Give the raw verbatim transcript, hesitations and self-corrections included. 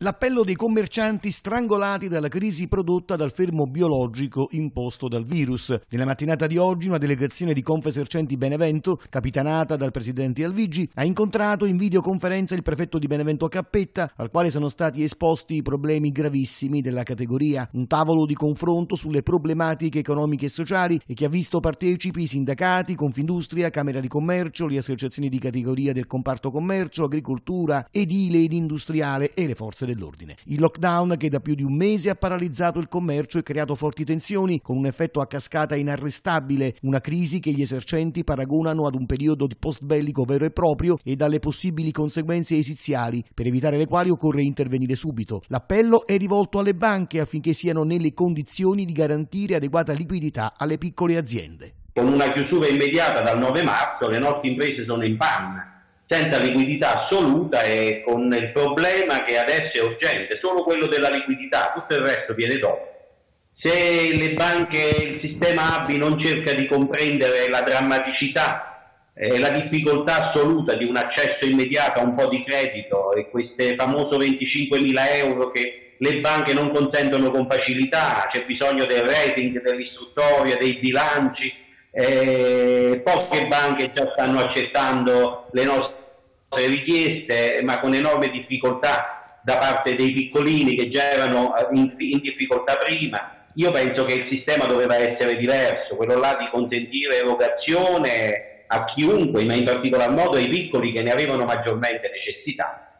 L'appello dei commercianti strangolati dalla crisi prodotta dal fermo biologico imposto dal virus. Nella mattinata di oggi una delegazione di Confesercenti Benevento, capitanata dal presidente Alvigi, ha incontrato in videoconferenza il prefetto di Benevento Cappetta, al quale sono stati esposti i problemi gravissimi della categoria. Un tavolo di confronto sulle problematiche economiche e sociali e che ha visto partecipi i sindacati, Confindustria, Camera di Commercio, le associazioni di categoria del comparto commercio, agricoltura, edile ed industriale e le forze dell'ordine. Il lockdown che da più di un mese ha paralizzato il commercio e creato forti tensioni con un effetto a cascata inarrestabile, una crisi che gli esercenti paragonano ad un periodo post-bellico vero e proprio e dalle possibili conseguenze esiziali, per evitare le quali occorre intervenire subito. L'appello è rivolto alle banche affinché siano nelle condizioni di garantire adeguata liquidità alle piccole aziende. Con una chiusura immediata dal nove marzo le nostre imprese sono in panna, senza liquidità assoluta e con il problema che adesso è urgente, solo quello della liquidità, tutto il resto viene dopo. Se le banche, il sistema A B I non cerca di comprendere la drammaticità e la difficoltà assoluta di un accesso immediato a un po' di credito e queste famoso venticinquemila euro che le banche non consentono con facilità, c'è bisogno del rating, dell'istruttoria, dei bilanci. Eh, poche banche già stanno accettando le nostre richieste, ma con enorme difficoltà da parte dei piccolini che già erano in, in difficoltà prima. Io penso che il sistema doveva essere diverso, quello là di consentire erogazione a chiunque, ma in particolar modo ai piccoli che ne avevano maggiormente necessità.